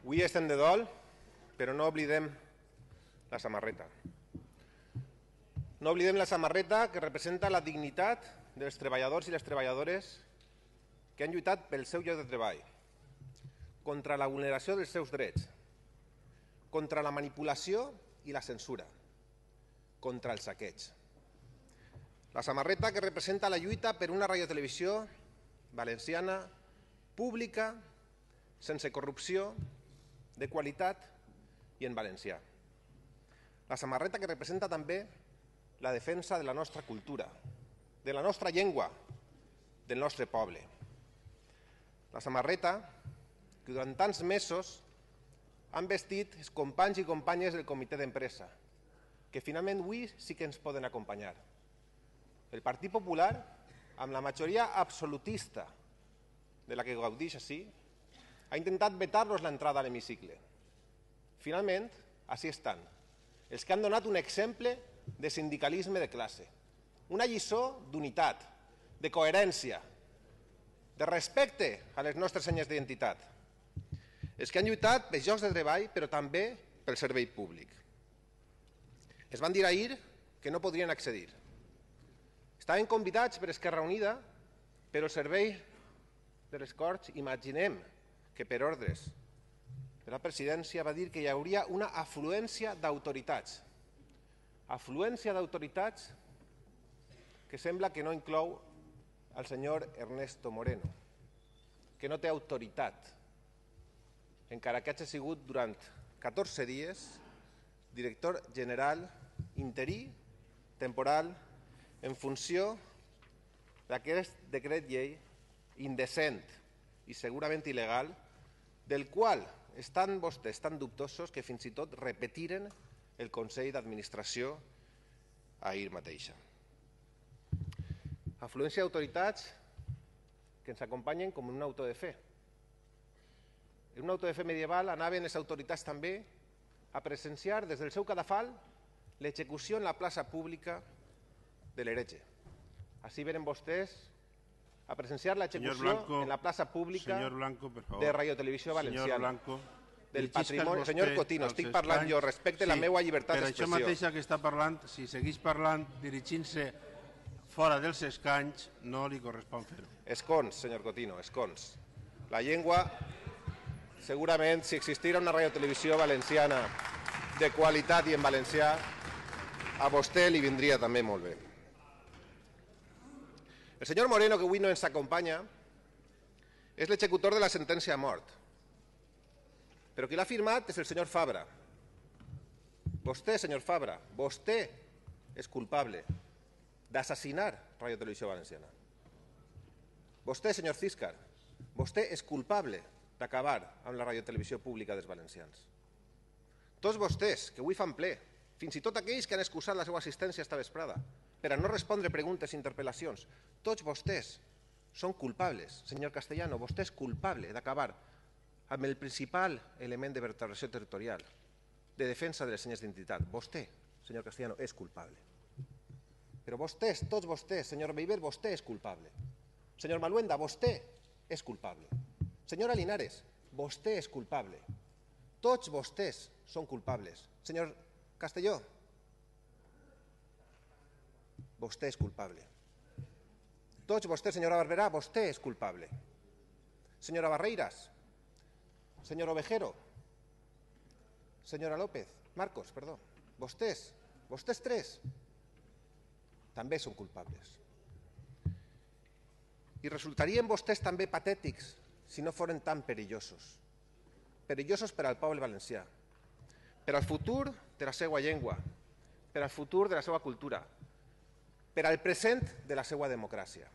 Avui estem de dol, però no oblidem la samarreta. No oblidem la samarreta que representa la dignitat dels treballadors i les treballadores que han lluitat pel seu lloc de treball, contra la vulneració dels seus drets, contra la manipulació i la censura, contra el saqueig. La samarreta que representa la lluita per una radiotelevisió valenciana, pública, sense corrupció, de qualitat i en valencià. La samarreta que representa també la defensa de la nostra cultura, de la nostra llengua, del nostre poble. La samarreta que durant tants mesos han vestit els companys i companyes del comitè d'empresa, que finalment avui sí que ens poden acompanyar. El Partit Popular, amb la majoria absolutista de la que gaudix així, ha intentat vetar-los l'entrada a l'hemicicle. Finalment, així estan, els que han donat un exemple de sindicalisme de classe, una lliçó d'unitat, de coherència, de respecte a les nostres senyes d'identitat, els que han lluitat pels llocs de treball, però també pel servei públic. Es van dir ahir que no podrien accedir. Estaven convidats per Esquerra Unida, però el servei de les Corts, imaginem que per ordres de la presidència va dir que hi hauria una afluència d'autoritats. Afluència d'autoritats que sembla que no inclou el senyor Ernesto Moreno, que no té autoritat, encara que hagi sigut durant 14 dies director general interí, temporal, en funció d'aquest decret llei indecent i segurament il·legal, del qual estan vostès tan dubtosos que fins i tot repetiren el Consell d'Administració ahir mateixa. Afluència d'autoritats que ens acompanyen com un auto de fe. En un auto de fe medieval anaven les autoritats també a presenciar des del seu cadafal l'execució en la plaça pública de l'heretge. Així venen vostès a presenciar l'execució en la plaça pública de Radiotelevisió Valenciana. Del patrimoni. Senyor Cotino, estic parlant jo, respecte la meva llibertat d'expressió. Per això mateixa que està parlant, si segueix parlant dirigint-se fora dels escanys, no li correspon fer-ho. Escons, senyor Cotino, escons. La llengua, segurament, si existira una radiotelevisió valenciana de qualitat i en valencià, a vostè li vindria també molt bé. El senyor Moreno, que avui no ens acompanya, és l'executor de la sentència a mort. Però qui l'ha firmat és el senyor Fabra. Vostè, senyor Fabra, vostè és culpable d'assassinar Radiotelevisió Valenciana. Vostè, senyor Císcar, vostè és culpable d'acabar amb la radiotelevisió pública dels valencians. Tots vostès, que avui fan ple, fins i tot aquells que han excusat la seva assistència esta vesprada, per a no respondre preguntes i interpel·lacions, tots vostès són culpables. Senyor Castellano, vostè és culpable d'acabar amb el principal element de vertebració territorial, de defensa de les senyes d'identitat. Vostè, senyor Castellano, és culpable. Però vostès, tots vostès, senyor Beiber, vostè és culpable. Senyor Maluenda, vostè és culpable. Senyora Linares, vostè és culpable. Tots vostès són culpables. Senyor Castelló, vostè és culpable. Tots vostès, senyora Barberà, vostè és culpable. Senyora Barreiras, senyor Ovejero, senyora López, Marcos, perdó, vostès tres, també són culpables. I resultarien vostès també patètics si no foren tan perillosos. Perillosos per al poble valencià, per al futur de la seva llengua, per al futur de la seva cultura, per al present de la seva democràcia.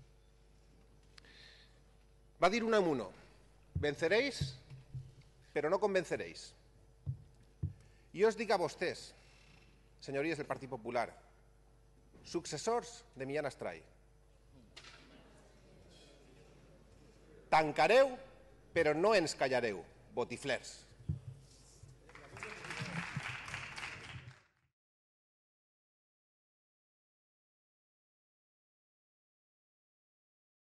Va dir Unamuno, venceréis, però no convenceréis. I jo us dic a vostès, senyories del Partit Popular, successors de Millán Astray, tancareu, però no ens callareu, botiflers.